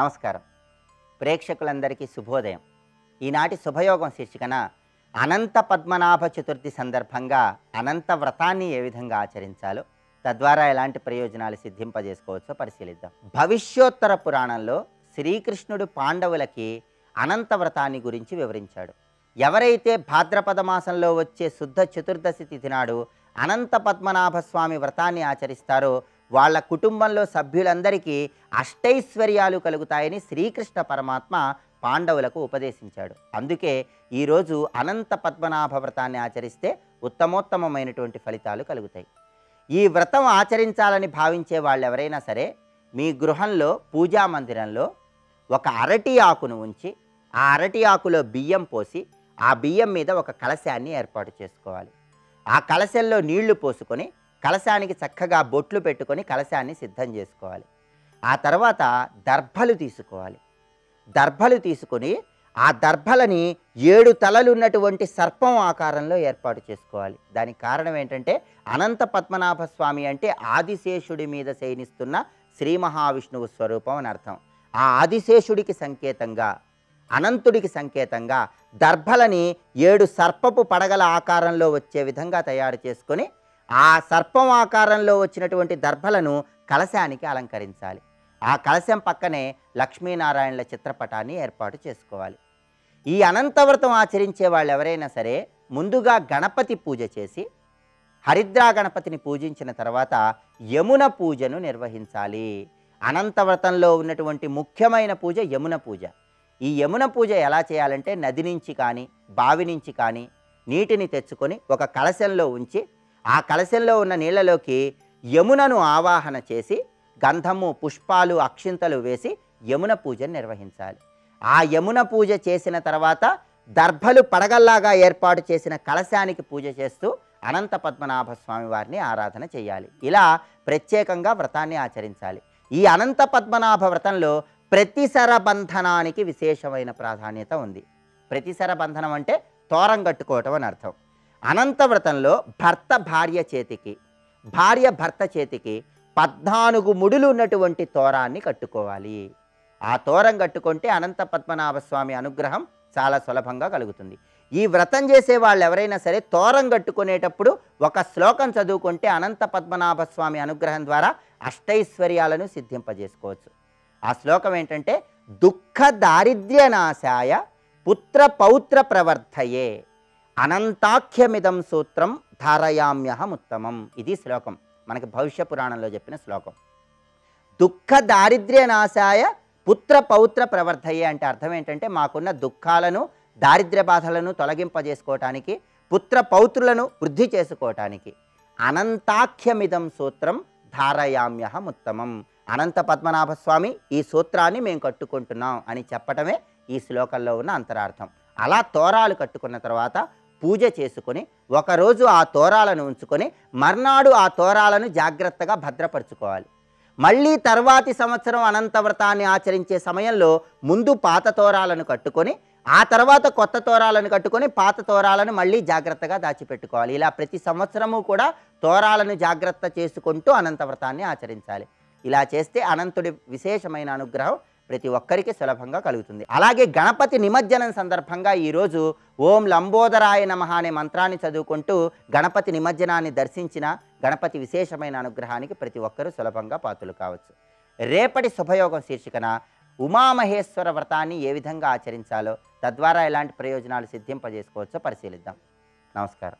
నమస్కారం. ప్రేక్షకులందరికీ శుభోదయం. ఈనాటి శుభయోగం శీర్షికన అనంత పద్మనాభ చతుర్థి సందర్భంగా అనంత వ్రతాన్ని ఏ విధంగా ఆచరించాలో, తద్వారా ఎలాంటి ప్రయోజనాలు సిద్ధింపజేసుకోవచ్చో పరిశీలిద్దాం. భవిష్యోత్తర పురాణంలో శ్రీకృష్ణుడు పాండవులకి అనంత వ్రతాన్ని గురించి వివరించాడు. ఎవరైతే భాద్రపద మాసంలో వచ్చే శుద్ధ చతుర్దశి తిథి నాడు అనంత పద్మనాభ స్వామి వ్రతాన్ని ఆచరిస్తారో వాళ్ళ కుటుంబంలో సభ్యులందరికీ అష్టైశ్వర్యాలు కలుగుతాయని శ్రీకృష్ణ పరమాత్మ పాండవులకు ఉపదేశించాడు. అందుకే ఈరోజు అనంత పద్మనాభ వ్రతాన్ని ఆచరిస్తే ఉత్తమోత్తమమైనటువంటి ఫలితాలు కలుగుతాయి. ఈ వ్రతం ఆచరించాలని భావించే వాళ్ళు ఎవరైనా సరే మీ గృహంలో పూజా మందిరంలో ఒక అరటి ఆకును ఉంచి ఆ అరటి ఆకులో బియ్యం పోసి ఆ బియ్యం మీద ఒక కలశాన్ని ఏర్పాటు చేసుకోవాలి. ఆ కలశంలో నీళ్లు పోసుకొని కలశానికి చక్కగా బొట్లు పెట్టుకొని కలశాన్ని సిద్ధం చేసుకోవాలి. ఆ తర్వాత దర్భలు తీసుకోవాలి. దర్భలు తీసుకొని ఆ దర్భలని 7 తలలు ఉన్నటువంటి సర్పం ఆకారంలో ఏర్పాటు చేసుకోవాలి. దానికి కారణం ఏంటంటే అనంత పద్మనాభ స్వామి అంటే ఆదిశేషుడి మీద శయనిస్తున్న శ్రీ మహావిష్ణువు స్వరూపం అని అర్థం. ఆ ఆదిశేషుడికి సంకేతంగా, అనంతుడికి సంకేతంగా దర్భలని 7 సర్పపు పడగల ఆకారంలో వచ్చే విధంగా తయారు చేసుకొని ఆ సర్పం ఆకారంలో వచ్చినటువంటి దర్భలను కలశానికి అలంకరించాలి. ఆ కలశం పక్కనే లక్ష్మీనారాయణల చిత్రపటాన్ని ఏర్పాటు చేసుకోవాలి. ఈ అనంతవ్రతం ఆచరించే వాళ్ళు ఎవరైనా సరే ముందుగా గణపతి పూజ చేసి హరిద్రా గణపతిని పూజించిన తర్వాత యమున పూజను నిర్వహించాలి. అనంతవ్రతంలో ఉన్నటువంటి ముఖ్యమైన పూజ యమున పూజ. ఈ యమున పూజ ఎలా చేయాలంటే నది నుంచి కానీ బావి నుంచి కానీ నీటిని తెచ్చుకొని ఒక కలశంలో ఉంచి ఆ కలశంలో ఉన్న నీళ్లలోకి యమునను ఆవాహన చేసి గంధము, పుష్పాలు, అక్షింతలు వేసి యమున పూజను నిర్వహించాలి. ఆ యమున పూజ చేసిన తర్వాత దర్భలు పడగల్లాగా ఏర్పాటు చేసిన కలశానికి పూజ చేస్తూ అనంత పద్మనాభ స్వామి వారిని ఆరాధన చేయాలి. ఇలా ప్రత్యేకంగా వ్రతాన్ని ఆచరించాలి. ఈ అనంత పద్మనాభ వ్రతంలో ప్రతిసర బంధనానికి విశేషమైన ప్రాధాన్యత ఉంది. ప్రతిసర బంధనం అంటే తోరం కట్టుకోవటం అని అర్థం. అనంత వ్రతంలో భర్త భార్య చేతికి, భార్య భర్త చేతికి 14 ముడులు ఉన్నటువంటి తోరాన్ని కట్టుకోవాలి. ఆ తోరం కట్టుకుంటే అనంత పద్మనాభ స్వామి అనుగ్రహం చాలా సులభంగా కలుగుతుంది. ఈ వ్రతం చేసే వాళ్ళు ఎవరైనా సరే తోరం కట్టుకునేటప్పుడు ఒక శ్లోకం చదువుకుంటే అనంత పద్మనాభ స్వామి అనుగ్రహం ద్వారా అష్టైశ్వర్యాలను సిద్ధింపజేసుకోవచ్చు. ఆ శ్లోకం ఏంటంటే దుఃఖ దారిద్ర్యనాశాయ పుత్ర పౌత్ర ప్రవర్ధయే అనంతాఖ్యమిదం సూత్రం ధారయామ్యహముత్తమం. ఇది శ్లోకం, మనకి భవిష్య పురాణంలో చెప్పిన శ్లోకం. దుఃఖ దారిద్ర్యనాశాయ పుత్ర పౌత్ర ప్రవర్ధయే అంటే అర్థం ఏంటంటే మాకున్న దుఃఖాలను, దారిద్ర్య బాధలను తొలగింపజేసుకోవటానికి, పుత్ర పౌత్రులను వృద్ధి చేసుకోవటానికి అనంతాఖ్యమిదం సూత్రం ధారయామ్యహముత్తమం. అనంత పద్మనాభ స్వామి ఈ సూత్రాన్ని మేము కట్టుకుంటున్నాం అని చెప్పటమే ఈ శ్లోకంలో ఉన్న అంతరార్థం. అలా తోరాలు కట్టుకున్న తర్వాత పూజ చేసుకొని ఒకరోజు ఆ తోరాలను ఉంచుకొని మర్నాడు ఆ తోరాలను జాగ్రత్తగా భద్రపరుచుకోవాలి. మళ్ళీ తర్వాతి సంవత్సరం అనంత వ్రతాన్ని ఆచరించే సమయంలో ముందు పాత తోరాలను కట్టుకొని ఆ తర్వాత కొత్త తోరాలను కట్టుకొని పాత తోరాలను మళ్ళీ జాగ్రత్తగా దాచిపెట్టుకోవాలి. ఇలా ప్రతి సంవత్సరము కూడా తోరాలను జాగ్రత్త చేసుకుంటూ అనంత వ్రతాన్ని ఆచరించాలి. ఇలా చేస్తే అనంతుడి విశేషమైన అనుగ్రహం ప్రతి ఒక్కరికి సులభంగా కలుగుతుంది. అలాగే గణపతి నిమజ్జనం సందర్భంగా ఈరోజు ఓం లంబోదరాయ నమః అనే మంత్రాన్ని చదువుకుంటూ గణపతి నిమజ్జనాన్ని దర్శించిన గణపతి విశేషమైన అనుగ్రహానికి ప్రతి ఒక్కరూ సులభంగా పాత్రులు కావచ్చు. రేపటి శుభయోగం శీర్షికన ఉమామహేశ్వర వ్రతాన్ని ఏ విధంగా ఆచరించాలో, తద్వారా ఎలాంటి ప్రయోజనాలు సిద్ధింపజేసుకోవచ్చో పరిశీలిద్దాం. నమస్కారం.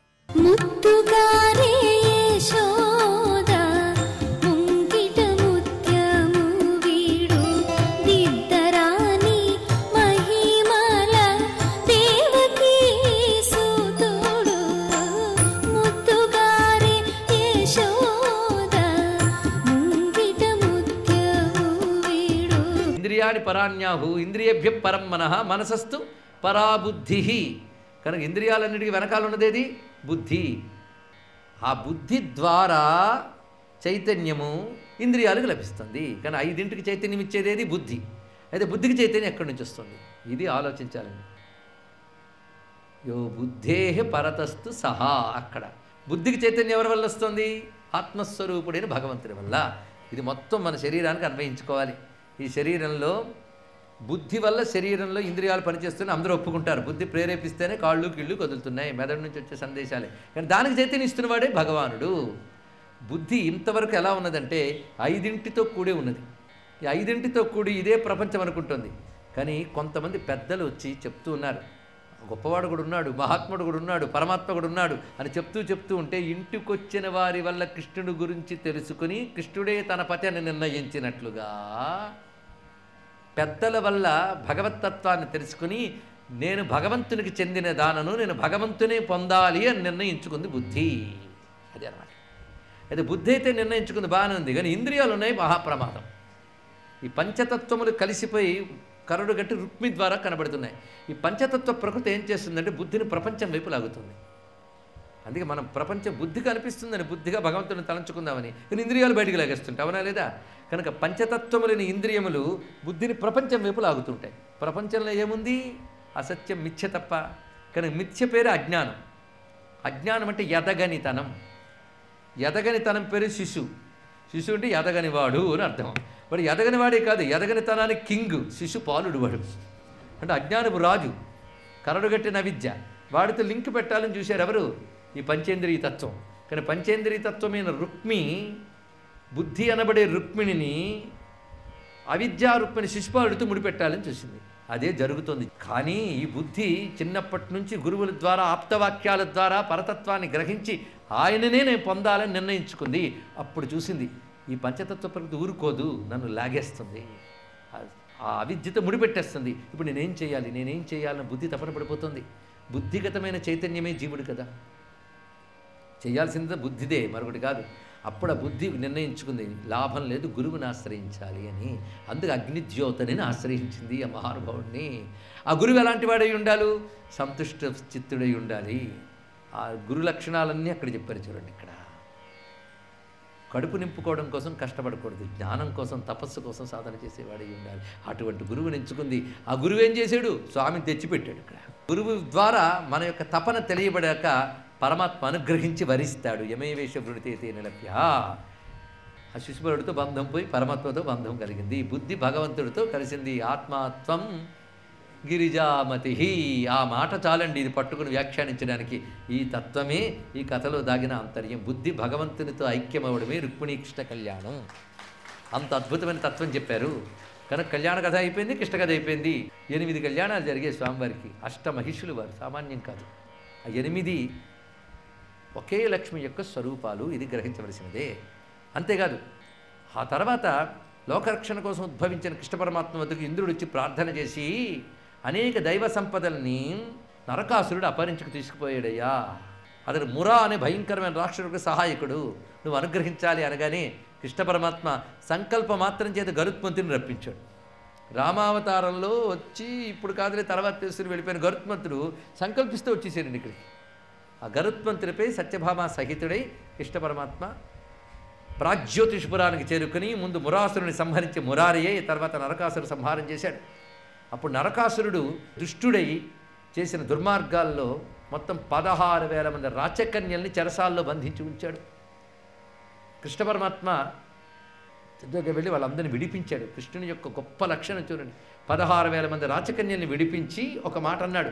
ఇంద్రియాణి పరాణ్యాహు ఇంద్రియేభ్య పరం మనః మనసస్తు పరాబుద్ధి. కనుక ఇంద్రియాలన్నిటికీ వెనకాల ఉన్నదేది బుద్ధి. ఆ బుద్ధి ద్వారా చైతన్యము ఇంద్రియాలకు లభిస్తుంది. కానీ 5ంటికి చైతన్యం ఇచ్చేదేది బుద్ధి. అయితే బుద్ధికి చైతన్యం ఎక్కడి నుంచి వస్తుంది? ఇది ఆలోచించాలండి. యో బుద్ధే పరతస్తు సహా. అక్కడ బుద్ధికి చైతన్యం ఎవరి వల్ల వస్తుంది? ఆత్మస్వరూపుడైన భగవంతుడి వల్ల. ఇది మొత్తం మన శరీరానికి అన్వయించుకోవాలి. ఈ శరీరంలో బుద్ధి వల్ల శరీరంలో ఇంద్రియాలు పనిచేస్తున్నాయి, అందరూ ఒప్పుకుంటారు. బుద్ధి ప్రేరేపిస్తేనే కాళ్ళు కీళ్ళు కదులుతున్నాయి, మెదడు నుంచి వచ్చే సందేశాలే. కానీ దానికి చైతన్యం ఇస్తున్నవాడే భగవానుడు. బుద్ధి ఇంతవరకు ఎలా ఉన్నదంటే 5ంటితో కూడే ఉన్నది. ఈ 5ంటితో కూడి ఇదే ప్రపంచం అనుకుంటుంది. కానీ కొంతమంది పెద్దలు వచ్చి చెప్తూ ఉన్నారు, గొప్పవాడు కూడా ఉన్నాడు, మహాత్ముడు కూడా ఉన్నాడు, పరమాత్మ కూడా ఉన్నాడు అని చెప్తూ ఉంటే ఇంటికొచ్చిన వారి వల్ల కృష్ణుడి గురించి తెలుసుకుని కృష్ణుడే తన పతి అని నిర్ణయించినట్లుగా పెద్దల వల్ల భగవత్తత్వాన్ని తెలుసుకుని నేను భగవంతునికి చెందిన దానను, నేను భగవంతునే పొందాలి అని నిర్ణయించుకుంది బుద్ధి. అదే అన్నమాట. అయితే బుద్ధి అయితే నిర్ణయించుకుంది బాగానే ఉంది, కానీ ఇంద్రియాలు ఉన్నాయి, మహాప్రమాదం. ఈ పంచతత్వములు కలిసిపోయి కరుడు గట్టి రుక్మి ద్వారా కనబడుతున్నాయి. ఈ పంచతత్వ ప్రకృతి ఏం చేస్తుందంటే బుద్ధిని ప్రపంచం వైపు లాగుతుంది. అందుకే మనం ప్రపంచం బుద్ధిగా అనిపిస్తుందని బుద్ధిగా భగవంతుని తలంచుకుందామని, కానీ ఇంద్రియాలు బయటికి లాగేస్తుంటాయి, అవునా లేదా? కనుక పంచతత్వములని ఇంద్రియములు బుద్ధిని ప్రపంచం వైపు లాగుతుంటాయి. ప్రపంచంలో ఏముంది? అసత్యం, మిథ్య తప్ప. కనుక మిథ్య పేరు అజ్ఞానం. అజ్ఞానం అంటే ఎదగనితనం. ఎదగనితనం పేరు శిశువు. శిశువు అంటే ఎదగనివాడు అని అర్థం. వాడు ఎదగనివాడే కాదు, ఎదగనితనానికి కింగ్. శిశు పాలుడు వాడు. అంటే అజ్ఞానపు రాజు, కరడుగట్టిన విద్య. వాడితో లింక్ పెట్టాలని చూశారు ఎవరు? ఈ పంచేంద్రియ తత్వం. కానీ పంచేంద్రియ తత్వమైన రుక్మి, బుద్ధి అనబడే రుక్మిణిని అవిద్యా రుక్మిణి శిశుపాలుడితో ముడిపెట్టాలని చూసింది. అదే జరుగుతుంది. కానీ ఈ బుద్ధి చిన్నప్పటి నుంచి గురువుల ద్వారా, ఆప్తవాక్యాల ద్వారా పరతత్వాన్ని గ్రహించి ఆయననే నేను పొందాలని నిర్ణయించుకుంది. అప్పుడు చూసింది ఈ పంచతత్వ ప్రకృతి ఊరుకోదు, నన్ను లాగేస్తుంది, ఆ అవిద్యతో ముడిపెట్టేస్తుంది. ఇప్పుడు నేనేం చేయాలని బుద్ధి తపన పడిపోతుంది. బుద్ధిగతమైన చైతన్యమే జీవుడు కదా, చేయాల్సిందే బుద్ధిదే, మరొకటి కాదు. అప్పుడు ఆ బుద్ధి నిర్ణయించుకుంది లాభం లేదు, గురువుని ఆశ్రయించాలి అని. అందుకు అగ్నిజ్యోతని ఆశ్రయించింది ఆ మహానుభావుడిని. ఆ గురువు ఎలాంటి వాడై ఉండాలి? సంతుష్ట చిత్తుడై ఉండాలి. ఆ గురు లక్షణాలన్నీ అక్కడ చెప్పారు చూడండి. ఇక్కడ కడుపు నింపుకోవడం కోసం కష్టపడకూడదు, జ్ఞానం కోసం, తపస్సు కోసం సాధన చేసేవాడై ఉండాలి. అటువంటి గురువుని ఎంచుకుంది. ఆ గురువు ఏం చేశాడు? స్వామిని తెచ్చిపెట్టాడు. ఇక్కడ గురువు ద్వారా మన యొక్క తపన తెలియబడాక పరమాత్మ అనుగ్రహించి వరిస్తాడు. యమేవేష వృడితే నిలప్య. ఆ శిశుపాలుడితో బంధం పోయి పరమాత్మతో బంధం కలిగింది. బుద్ధి భగవంతుడితో కలిసింది. ఆత్మాత్వం గిరిజామతి. ఆ మాట చాలండి ఇది పట్టుకుని వ్యాఖ్యానించడానికి. ఈ తత్వమే ఈ కథలో దాగిన ఆంతర్యం. బుద్ధి భగవంతునితో ఐక్యమవడమే రుక్మిణీ కృష్ణ కళ్యాణం. అంత అద్భుతమైన తత్వం చెప్పారు. కనుక కళ్యాణ కథ అయిపోయింది, కృష్ణ కథ అయిపోయింది. 8 కళ్యాణాలు జరిగే స్వామివారికి. అష్టమహిషులు వారు, సామాన్యం కాదు. ఆ 8 ఒకే లక్ష్మి యొక్క స్వరూపాలు, ఇది గ్రహించవలసినదే. అంతేకాదు ఆ తర్వాత లోకరక్షణ కోసం ఉద్భవించిన కృష్ణ పరమాత్మ వద్దకు ఇంద్రుడు వచ్చి ప్రార్థన చేసి అనేక దైవ సంపదల్ని నరకాసురుడు అపహరించుకు తీసుకుపోయాడయ్యా. అతడు మురా అనే భయంకరమైన రాక్షసుడికి సహాయకుడు, నువ్వు అనుగ్రహించాలి అనగానే కృష్ణ పరమాత్మ సంకల్ప మాత్రం చేత గరుత్మంతుని రప్పించాడు. రామావతారంలో వచ్చి ఇప్పుడు కాదులే తర్వాత తీసుకుని వెళ్ళిపోయిన గరుత్మంతుడు సంకల్పిస్తూ వచ్చేసాడండి ఇక్కడికి. ఆ గరుత్మంతుడిపై సత్యభామ సహితుడై కృష్ణ పరమాత్మ ప్రాగ్జ్యోతిష్పురానికి చేరుకుని ముందు మురాసురుని సంహరించి మురారియే, తర్వాత నరకాసురుడు సంహారం చేశాడు. అప్పుడు నరకాసురుడు దుష్టుడై చేసిన దుర్మార్గాల్లో మొత్తం 16,000 మంది రాచకన్యల్ని చెరసాల్లో బంధించి ఉంచాడు. కృష్ణ పరమాత్మ దగ్గర వెళ్ళి వాళ్ళందరినీ విడిపించాడు. కృష్ణుని యొక్క గొప్ప లక్షణం చూడండి. 16,000 మంది రాచకన్యల్ని విడిపించి ఒక మాట అన్నాడు,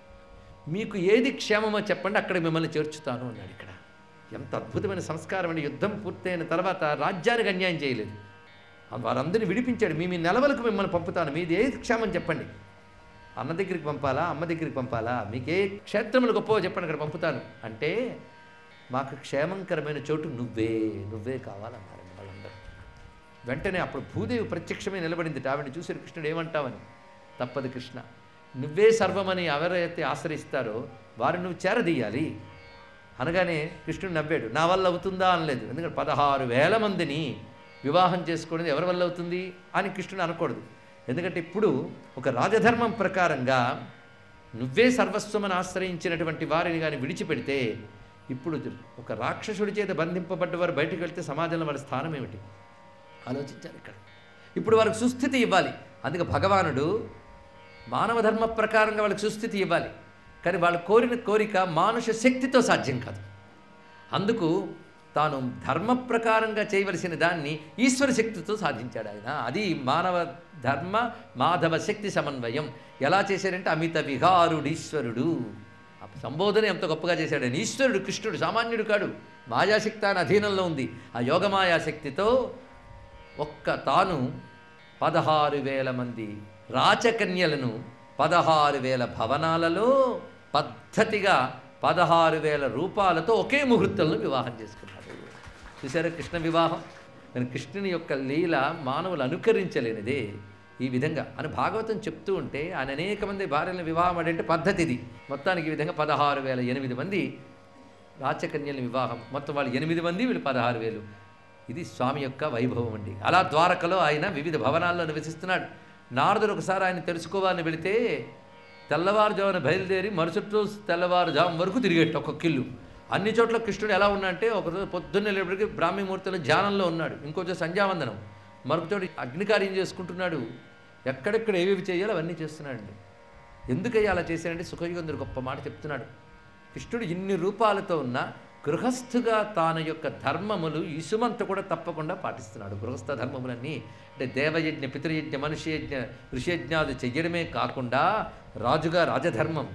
మీకు ఏది క్షేమమో చెప్పండి, అక్కడ మిమ్మల్ని చేర్చుతాను అన్నాడు. ఇక్కడ ఎంత అద్భుతమైన సంస్కారం అండి. యుద్ధం పూర్తయిన తర్వాత రాజ్యానికి అన్యాయం చేయలేదు, వారందరినీ విడిపించాడు. మీ నెలవలకు మిమ్మల్ని పంపుతాను, మీది ఏది క్షేమం చెప్పండి. అన్న దగ్గరికి పంపాలా, అమ్మ దగ్గరికి పంపాలా, మీకు ఏ క్షేత్రములు గొప్పవో చెప్పండి, అక్కడ పంపుతాను అంటే మాకు క్షేమంకరమైన చోటు నువ్వే కావాలన్నారు వాళ్ళందరూ. వెంటనే అప్పుడు భూదేవి ప్రత్యక్షమే నిలబడింది. ఆవిడని చూసి కృష్ణుడు ఏమంటావని, తప్పదు కృష్ణ, నువ్వే సర్వమని ఎవరైతే ఆశ్రయిస్తారో వారిని నువ్వు చేరదీయాలి అనగానే కృష్ణుడు నవ్వాడు. నా వల్ల అవుతుందా అనలేదు. ఎందుకంటే 16,000 మందిని వివాహం చేసుకోవడం ఎవరి వల్ల అవుతుంది అని కృష్ణుడు అనకూడదు. ఎందుకంటే ఇప్పుడు ఒక రాజధర్మం ప్రకారంగా నువ్వే సర్వస్వమని ఆశ్రయించినటువంటి వారిని కానీ విడిచిపెడితే, ఇప్పుడు ఒక రాక్షసుడి చేత బంధింపబడ్డవారు బయటకు వెళ్తే సమాజంలో వారి స్థానం ఏమిటి ఆలోచించాలి. ఇక్కడ ఇప్పుడు వారికి సుస్థితి ఇవ్వాలి. అందుకే భగవానుడు మానవ ధర్మ ప్రకారంగా వాళ్ళకి సుస్థితి ఇవ్వాలి. కానీ వాళ్ళు కోరిన కోరిక మానుష శక్తితో సాధ్యం కాదు. అందుకు తాను ధర్మ ప్రకారంగా చేయవలసిన దాన్ని ఈశ్వర శక్తితో సాధించాడు ఆయన. అది మానవ ధర్మ మాధవ శక్తి సమన్వయం. ఎలా చేశాడంటే అమిత విహారుడీశ్వరుడు. ఆ సంబోధన ఎంత గొప్పగా చేశాడు ఆయన. ఈశ్వరుడు కృష్ణుడు సామాన్యుడు కాడు. మాయాశక్తి ఆయన అధీనంలో ఉంది. ఆ యోగమాయాశక్తితో తాను 16,000 మంది రాచకన్యలను 16,000 భవనాలలో పద్ధతిగా 16,000 రూపాలతో ఒకే ముహూర్తంలో వివాహం చేసుకున్నాడు. చూసారా కృష్ణ వివాహం. కానీ కృష్ణుని యొక్క లీల మానవులు అనుకరించలేనిదే. ఈ విధంగా అని భాగవతం చెప్తూ ఉంటే ఆయన అనేక మంది భార్యలను వివాహం అంటే పద్ధతి ఇది. మొత్తానికి ఈ విధంగా 16,008 మంది రాచకన్యల వివాహం. మొత్తం వాళ్ళు 8 మంది, వీళ్ళు 16,000. ఇది స్వామి యొక్క వైభవం అండి. అలా ద్వారకలో ఆయన వివిధ భవనాల్లో నివసిస్తున్నాడు. నారదుడు ఒకసారి ఆయన తెలుసుకోవాలని వెళితే తెల్లవారుజామున బయలుదేరి మరుసటి రోజు తెల్లవారుజాము వరకు తిరిగేట్టు ఒక్కొక్క ఇల్లు. అన్ని చోట్ల కృష్ణుడు ఎలా ఉన్నాడంటే ఒకరోజు పొద్దున్నే లేపటికి బ్రాహ్మీముహూర్తంలో ధ్యానంలో ఉన్నాడు, ఇంకొంచెం సంధ్యావందనం, మరొక చోట అగ్నికార్యం చేసుకుంటున్నాడు. ఎక్కడెక్కడ ఏవేవి చేయాలో అవన్నీ చేస్తున్నాడండి. ఎందుకయ్యా అలా చేశాడంటే సుఖయోగంధుడు గొప్ప మాట చెప్తున్నాడు. కృష్ణుడు ఇన్ని రూపాలతో ఉన్న గృహస్థుగా తాను యొక్క ధర్మములు ఇసుమంత కూడా తప్పకుండా పాటిస్తున్నాడు. గృహస్థ ధర్మములన్నీ అంటే దేవయజ్ఞ, పితృయజ్ఞ, మనుష్యయజ్ఞ, ఋషియజ్ఞాలు చెయ్యడమే కాకుండా రాజుగా రాజధర్మం,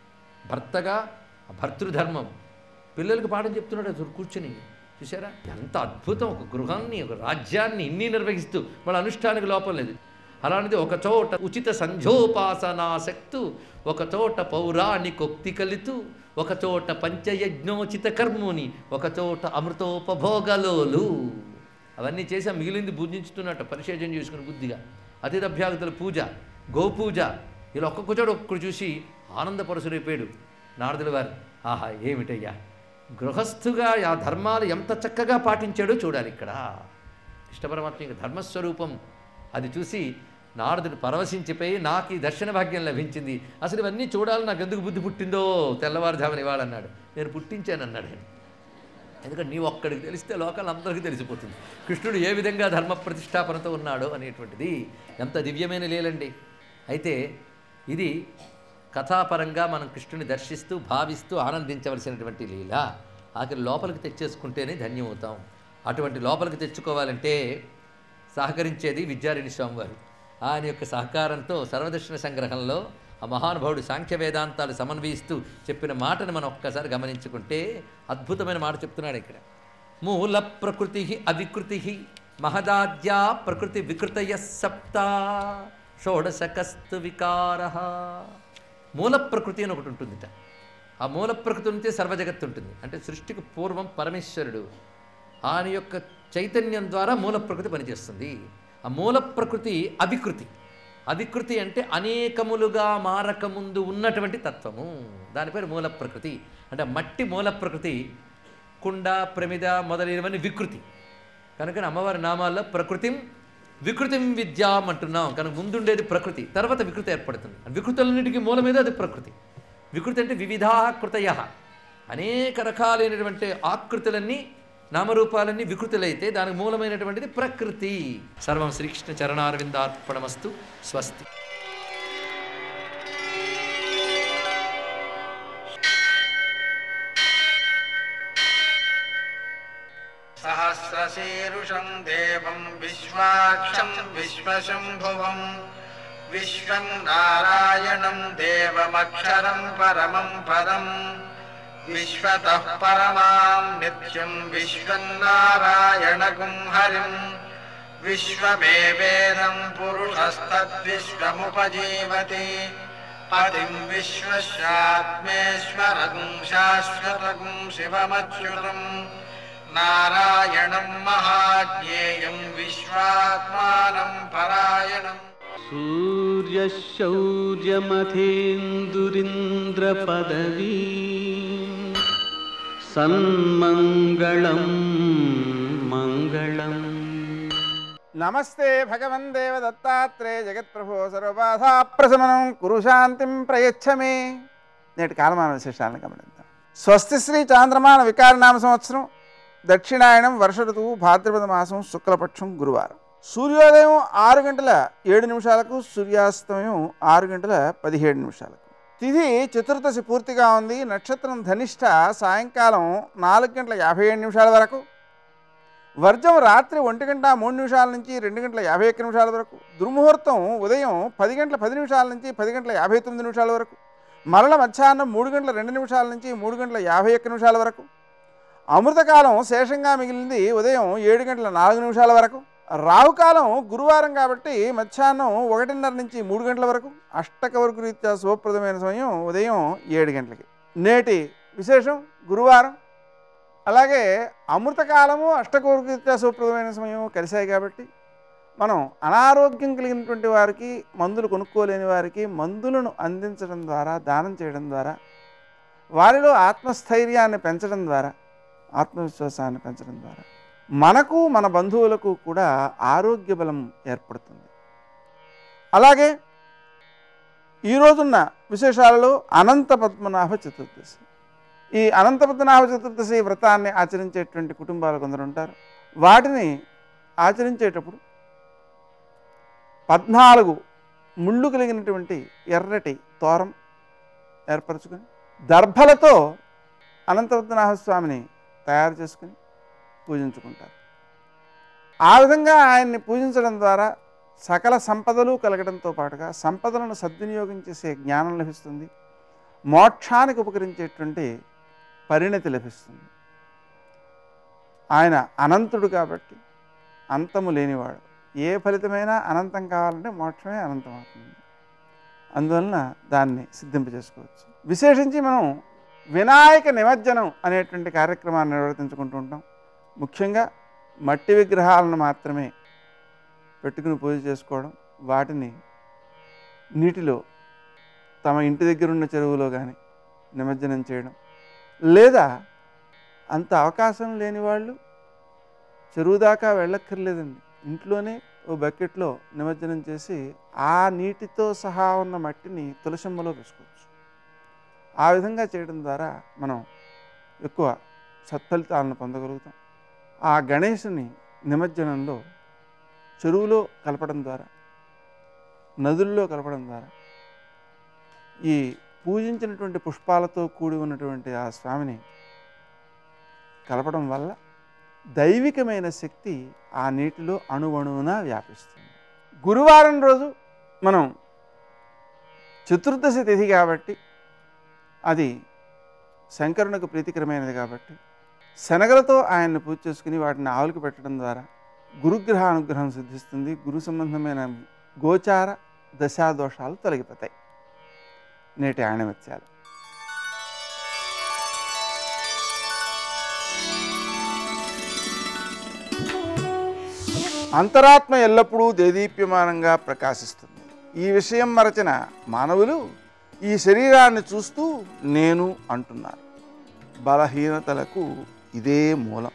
భర్తగా భర్తృధర్మం, పిల్లలకు పాఠం చెప్తున్నాడు అసలు కూర్చుని. చూసారా ఎంత అద్భుతం. ఒక గృహాన్ని, ఒక రాజ్యాన్ని ఇన్ని నిర్వహిస్తూ వాళ్ళ అనుష్ఠానికి లోపం లేదు. అలాంటిది ఒక చోట ఉచిత సంధ్యోపాసనాసక్తు, ఒక చోట పౌరాణికోక్తి కలితూ, ఒక చోట పంచయజ్ఞోచిత కర్ముని, ఒక చోట అమృతోపభోగలోలు. అవన్నీ చేసి మిగిలింది పూజించుతున్నట్టు పరిశేషం చేసుకుని బుద్ధిగా. అతిథభ్యాగతుల పూజ, గోపూజ, ఇలా ఒక్కొక్క చోట ఒక్కడు చూసి ఆనందపరచురైపోయాడు నారదుల వారు. ఆహా ఏమిటయ్యా, గృహస్థుగా ఆ ధర్మాలు ఎంత చక్కగా పాటించాడో చూడాలి ఇక్కడ. కృష్ణ పరమాత్మ యొక్క ధర్మస్వరూపం అది చూసి నారదుడు పరవశించిపోయి నాకు ఈ దర్శన భాగ్యం లభించింది, అసలు ఇవన్నీ చూడాలని నాకు ఎందుకు బుద్ధి పుట్టిందో తెల్లవారుజామున ఇవ్వాలన్నాడు. నేను పుట్టించానన్నాడు ఆయన. ఎందుకంటే నీవు ఒక్కడికి తెలిస్తే లోకాలు అందరికీ తెలిసిపోతుంది కృష్ణుడు ఏ విధంగా ధర్మ ప్రతిష్టాపనతో ఉన్నాడో అనేటువంటిది. ఎంత దివ్యమైన లీలండి. అయితే ఇది కథాపరంగా మనం కృష్ణుని దర్శిస్తూ భావిస్తూ ఆనందించవలసినటువంటి లీల. ఆఖరి లోపలికి తెచ్చేసుకుంటేనే ధన్యమవుతాం. అటువంటి లోపలికి తెచ్చుకోవాలంటే సహకరించేది విద్యారణ్య స్వామి వారు. ఆయన యొక్క సహకారంతో సర్వదర్శన సంగ్రహంలో ఆ మహానుభావుడు సాంఖ్య వేదాంతాలు సమన్వయిస్తూ చెప్పిన మాటను మనం ఒక్కసారి గమనించుకుంటే అద్భుతమైన మాట చెప్తున్నాడు ఇక్కడ. మూల ప్రకృతి అవికృతి మహదాద్యా ప్రకృతి వికృతయ సప్త షోడశకస్తు వికార. మూల ప్రకృతి అని ఒకటి ఉంటుందిట. ఆ మూల ప్రకృతి నుంచే సర్వజగత్తు ఉంటుంది. అంటే సృష్టికి పూర్వం పరమేశ్వరుడు ఆయన యొక్క చైతన్యం ద్వారా మూల ప్రకృతి పనిచేస్తుంది. ఆ మూల ప్రకృతి అవికృతి. అవికృతి అంటే అనేకములుగా మారకముందు ఉన్నటువంటి తత్వము, దాని పేరు మూల ప్రకృతి. అంటే మట్టి మూల ప్రకృతి, కుండ, ప్రమిద మొదలైనవన్నీ వికృతి. కనుక అమ్మవారి నామాల్లో ప్రకృతిం వికృతిం విద్యాం అంటున్నాం. కనుక ముందుండేది ప్రకృతి, తర్వాత వికృతి ఏర్పడుతుంది. వికృతులన్నిటికీ మూలమేదో అది ప్రకృతి. వికృతి అంటే వివిధా కృతయ, అనేక రకాలైనటువంటి ఆకృతులన్నీ నామరూపాలన్నీ వికృతులైతే దానికి మూలమైనటువంటిది ప్రకృతి. సర్వం శ్రీకృష్ణ చరణారవిందార్పణమస్తు. స్వస్తి. సహస్రశీరుషం దేవం విశ్వాక్షం విశ్వశంభువం విశ్వం నారాయణం దేవమక్షరం పరమం పదం విశ్వతః పరమాం నిత్యం విశ్వన్నారాయణగుం హరిం విశ్వమేవేదం పురుషస్తద్విశ్వముపజీవతి పతిం విశ్వస్యాత్మేశ్వరగుం శాశ్వతగుం శివమచ్యుతం నారాయణం మహాజ్ఞేయం విశ్వాత్మానం పరాయణం. సూర్యశౌర్యమథేందురింద్రపదవీ సన్మంగళం మంగళం. నమస్తే భగవన్ దేవ దత్తాత్రేయ జగత్ప్రభో సర్వబాధా ప్రశమనం కురు శాంతిం ప్రయచ్చమే. నేటి కాలమాన విశేషాలను గమనిద్దాం. స్వస్తి శ్రీ చాంద్రమాన వికారనామ సంవత్సరం, దక్షిణాయనం, వర్ష ఋతువు, భాద్రపద మాసం, శుక్లపక్షం, గురువారం. సూర్యోదయం 6:07, సూర్యాస్తమయం 6:17. తిథి చతుర్దశి పూర్తిగా ఉంది. నక్షత్రం ధనిష్ట సాయంకాలం 4:57 వరకు, వర్జం రాత్రి 1:03 నుంచి 2:51 వరకు, దుర్ముహూర్తం ఉదయం 10:10 నుంచి 10:59 వరకు, మరల మధ్యాహ్నం 3:02 నుంచి 3:51 వరకు, అమృతకాలం శేషంగా మిగిలింది ఉదయం 7:04 వరకు, రావుకాలం గురువారం కాబట్టి మధ్యాహ్నం 1:30 నుంచి 3 గంటల వరకు, అష్టకవరకు రీత్యా శుభప్రదమైన సమయం ఉదయం 7 గంటలకి. నేటి విశేషం గురువారం, అలాగే అమృతకాలము అష్టకవరకు రీత్యా శుభప్రదమైన సమయం కలిశాయి కాబట్టి మనం అనారోగ్యం కలిగినటువంటి వారికి, మందులు కొనుక్కోలేని వారికి మందులను అందించడం ద్వారా, దానం చేయడం ద్వారా, వారిలో ఆత్మస్థైర్యాన్ని పెంచడం ద్వారా, ఆత్మవిశ్వాసాన్ని పెంచడం ద్వారా మనకు మన బంధువులకు కూడా ఆరోగ్య బలం ఏర్పడుతుంది. అలాగే ఈరోజున్న విశేషాలలో అనంత పద్మనాభ చతుర్దశి. ఈ అనంత పద్మనాభ చతుర్దశి వ్రతాన్ని ఆచరించేటువంటి కుటుంబాలు కొందరు ఉంటారు. వాటిని ఆచరించేటప్పుడు 14 ముళ్ళు కలిగినటువంటి ఎర్రటి తోరం ఏర్పరచుకొని దర్భలతో అనంత పద్మనాభ స్వామిని తయారు చేసుకుని పూజించుకుంటారు. ఆ విధంగా ఆయన్ని పూజించడం ద్వారా సకల సంపదలు కలగడంతో పాటుగా సంపదలను సద్వినియోగం చేసే జ్ఞానం లభిస్తుంది, మోక్షానికి ఉపకరించేటువంటి పరిణతి లభిస్తుంది. ఆయన అనంతుడు కాబట్టి అంతము లేనివాడు. ఏ ఫలితమైనా అనంతం కావాలంటే మోక్షమే అనంతం అవుతుంది. అందువలన దాన్ని సిద్ధింపజేసుకోవచ్చు. విశేషించి మనం వినాయక నిమజ్జనం అనేటువంటి కార్యక్రమాన్ని నిర్వర్తించుకుంటూ ఉంటాం. ముఖ్యంగా మట్టి విగ్రహాలను మాత్రమే పెట్టుకుని పూజ చేసుకోవడం, వాటిని నీటిలో తమ ఇంటి దగ్గర ఉన్న చెరువులో కానీ నిమజ్జనం చేయడం, లేదా అంత అవకాశం లేని వాళ్ళు చెరువు దాకా వెళ్ళక్కర్లేదండి, ఇంట్లోనే ఓ బకెట్లో నిమజ్జనం చేసి ఆ నీటితో సహా ఉన్న మట్టిని తులసమ్మలో వేసుకోవచ్చు. ఆ విధంగా చేయడం ద్వారా మనం ఎక్కువ సత్ఫలితాలను పొందగలుగుతాం. ఆ గణేశుని నిమజ్జనంలో చెరువులో కలపడం ద్వారా, నదుల్లో కలపడం ద్వారా, ఈ పూజించినటువంటి పుష్పాలతో కూడి ఉన్నటువంటి ఆ స్వామిని కలపడం వల్ల దైవికమైన శక్తి ఆ నీటిలో అణువణువున వ్యాపిస్తుంది. గురువారం రోజు మనం చతుర్దశి తిథి కాబట్టి, అది శంకరునికి ప్రీతికరమైనది కాబట్టి శనగలతో ఆయన్ని పూజ చేసుకుని వాటిని ఆవులకు పెట్టడం ద్వారా గురుగ్రహ అనుగ్రహం సిద్ధిస్తుంది. గురు సంబంధమైన గోచార దశాదోషాలు తొలగిపోతాయి. నేటి ఆణిమత్యాలు. అంతరాత్మ ఎల్లప్పుడూ దేదీప్యమానంగా ప్రకాశిస్తుంది. ఈ విషయం మరచిన మానవులు ఈ శరీరాన్ని చూస్తూ నేను అంటున్నారు. బలహీనతలకు ఇదే మూలం.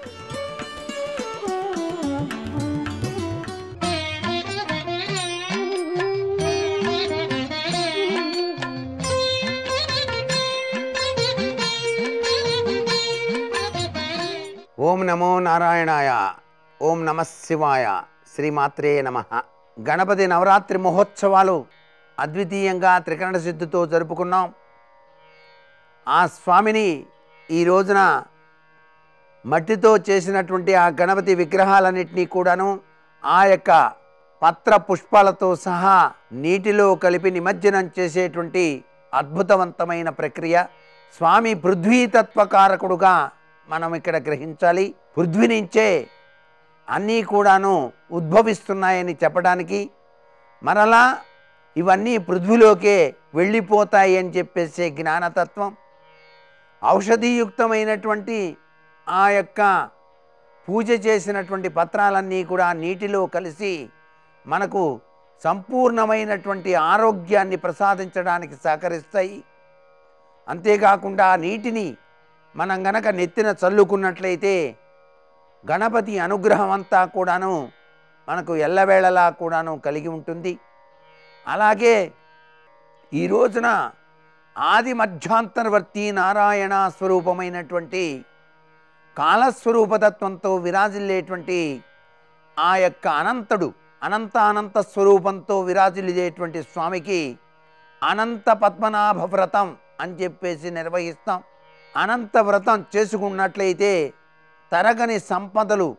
ఓం నమో నారాయణాయ, ఓం నమః శివాయ, శ్రీమాత్రే నమః. గణపతి నవరాత్రి మహోత్సవాలు అద్వితీయంగా త్రికరణ సిద్ధితో జరుపుకున్నాం. ఆ స్వామిని ఈ రోజున మట్టితో చేసినటువంటి ఆ గణపతి విగ్రహాలన్నింటినీ కూడాను ఆ యొక్క పత్ర పుష్పాలతో సహా నీటిలో కలిపి నిమజ్జనం చేసేటువంటి అద్భుతవంతమైన ప్రక్రియ. స్వామి పృథ్వీతత్వకారకుడుగా మనం ఇక్కడ గ్రహించాలి. పృథ్వీ నుంచే అన్నీ కూడాను ఉద్భవిస్తున్నాయని చెప్పడానికి, మరలా ఇవన్నీ పృథ్వీలోకే వెళ్ళిపోతాయి అని చెప్పేసే జ్ఞానతత్వం, ఔషధీయుక్తమైనటువంటి ఆ యొక్క పూజ చేసినటువంటి పత్రాలన్నీ కూడా నీటిలో కలిసి మనకు సంపూర్ణమైనటువంటి ఆరోగ్యాన్ని ప్రసాదించడానికి సహకరిస్తాయి. అంతేకాకుండా ఆ నీటిని మనం గనక నెత్తిన చల్లుకున్నట్లయితే గణపతి అనుగ్రహం అంతా కూడాను మనకు ఎల్లవేళలా కూడాను కలిగి ఉంటుంది. అలాగే ఈ రోజున ఆది మధ్యాంతర్వర్తి నారాయణ స్వరూపమైనటువంటి కాలస్వరూపతత్వంతో విరాజిల్లేటువంటి ఆ యొక్క అనంతుడు, అనంత స్వరూపంతో విరాజిల్లేటువంటి స్వామికి అనంత పద్మనాభ వ్రతం అని చెప్పేసి నిర్వహిస్తాం. అనంత వ్రతం చేసుకున్నట్లయితే తరగని సంపదలు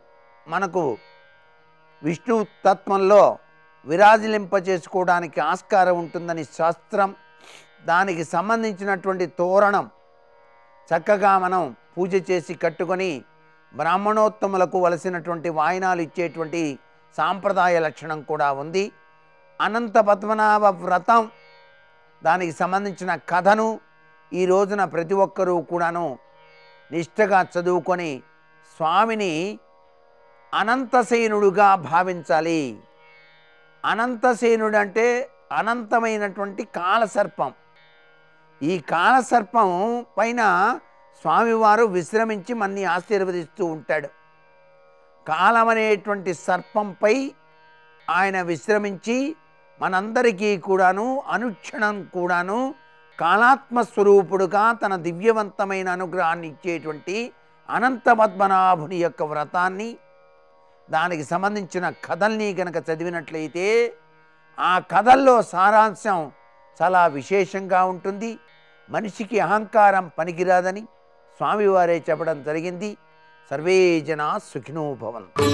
మనకు విష్ణు తత్వంలో విరాజిలింప చేసుకోవడానికి ఆస్కారం ఉంటుందని శాస్త్రం. దానికి సంబంధించినటువంటి తోరణం చక్కగా మనం పూజ చేసి కట్టుకొని బ్రాహ్మణోత్తములకు వలసినటువంటి వాయినాలు ఇచ్చేటువంటి సాంప్రదాయ లక్షణం కూడా ఉంది. అనంత పద్మనాభ వ్రతం దానికి సంబంధించిన కథను ఈ రోజున ప్రతి ఒక్కరూ కూడాను నిష్ఠగా చదువుకొని స్వామిని అనంతసేనుడుగా భావించాలి. అనంతసేనుడు అంటే అనంతమైనటువంటి కాలసర్పం. ఈ కాలసర్పం పైన స్వామివారు విశ్రమించి మన్ని ఆశీర్వదిస్తూ ఉంటాడు. కాలం అనేటువంటి సర్పంపై ఆయన విశ్రమించి మనందరికీ కూడాను అనుక్షణం కూడాను కాలాత్మస్వరూపుడుగా తన దివ్యవంతమైన అనుగ్రహాన్ని ఇచ్చేటువంటి అనంత పద్మనాభుని యొక్క వ్రతాన్ని, దానికి సంబంధించిన కథల్ని కనుక చదివినట్లయితే ఆ కథల్లో సారాంశం చాలా విశేషంగా ఉంటుంది. మనిషికి అహంకారం పనికిరాదని స్వామివారే చెప్పడం జరిగింది. సర్వే జనా సుఖినో భవంతు.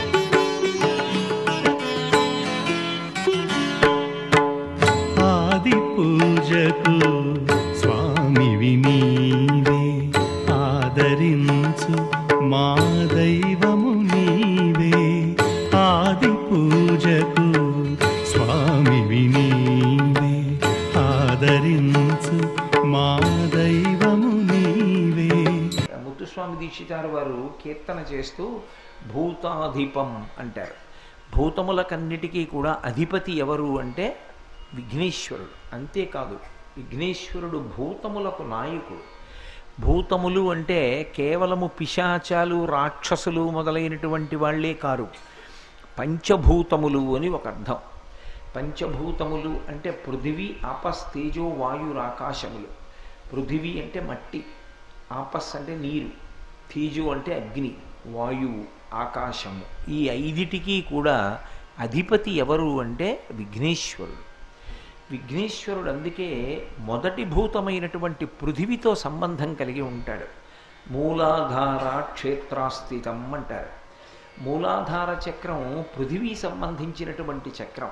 ఆది పూజకు స్వామివి నీవే, ఆదరించు మా దైవము నీవే. ఆది పూజకు స్వామివి నీవే, ఆదరించు మా దైవము నీవే. ముత్తుస్వామి దీక్షితారు వారు కీర్తన చేస్తూ భూతాధిపం అంటారు. భూతములకన్నిటికీ కూడా అధిపతి ఎవరు అంటే విఘ్నేశ్వరుడు. అంతేకాదు, విఘ్నేశ్వరుడు భూతములకు నాయకుడు. భూతములు అంటే కేవలము పిశాచాలు, రాక్షసులు మొదలైనటువంటి వాళ్లే కారు. పంచభూతములు అని ఒక అర్థం. పంచభూతములు అంటే పృథివీ, ఆపస్, తేజో, వాయురాకాశములు. పృథివీ అంటే మట్టి, ఆపస్ అంటే నీరు, తేజో అంటే అగ్ని, వాయువు, ఆకాశము. ఈ ఐదిటికి కూడా అధిపతి ఎవరు అంటే విఘ్నేశ్వరుడు. విఘ్నేశ్వరుడు అందుకే మొదటి భూతమైనటువంటి పృథివితో సంబంధం కలిగి ఉంటాడు. మూలాధార క్షేత్రాస్థితం అంటారు. మూలాధార చక్రం పృథివీ సంబంధించినటువంటి చక్రం.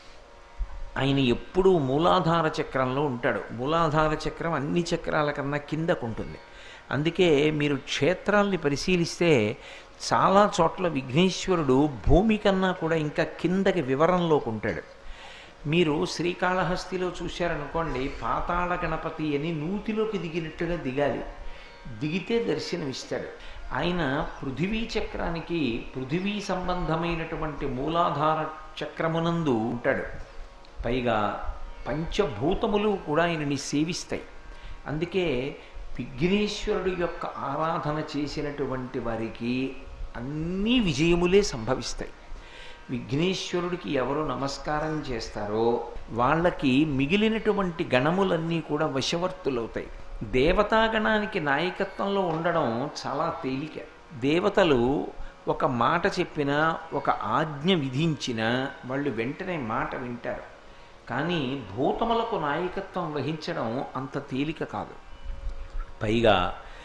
ఆయన ఎప్పుడూ మూలాధార చక్రంలో ఉంటాడు. మూలాధార చక్రం అన్ని చక్రాల కన్నా కిందకుంటుంది. అందుకే మీరు క్షేత్రాల్ని పరిశీలిస్తే చాలా చోట్ల విఘ్నేశ్వరుడు భూమి కన్నా కూడా ఇంకా కిందకి వివరంలోకి ఉంటాడు. మీరు శ్రీకాళహస్తిలో చూశారనుకోండి, పాతాళ గణపతి అని నూతిలోకి దిగినట్టుగా దిగాలి. దిగితే దర్శనమిస్తాడు. ఆయన పృథివీ చక్రానికి పృథివీ సంబంధమైనటువంటి మూలాధార చక్రమునందు ఉంటాడు. పైగా పంచభూతములు కూడా ఆయనని సేవిస్తాయి. అందుకే విఘ్నేశ్వరుడు యొక్క ఆరాధన చేసినటువంటి వారికి అన్ని విజయములే సంభవిస్తాయి. విఘ్నేశ్వరుడికి ఎవరు నమస్కారం చేస్తారో వాళ్ళకి మిగిలినటువంటి గణములన్నీ కూడా వశవర్తులవుతాయి. దేవతాగణానికి నాయకత్వంలో ఉండడం చాలా తేలిక. దేవతలు ఒక మాట చెప్పినా, ఒక ఆజ్ఞ విధించినా వాళ్ళు వెంటనే మాట వింటారు. కానీ భూతములకు నాయకత్వం వహించడం అంత తేలిక కాదు. పైగా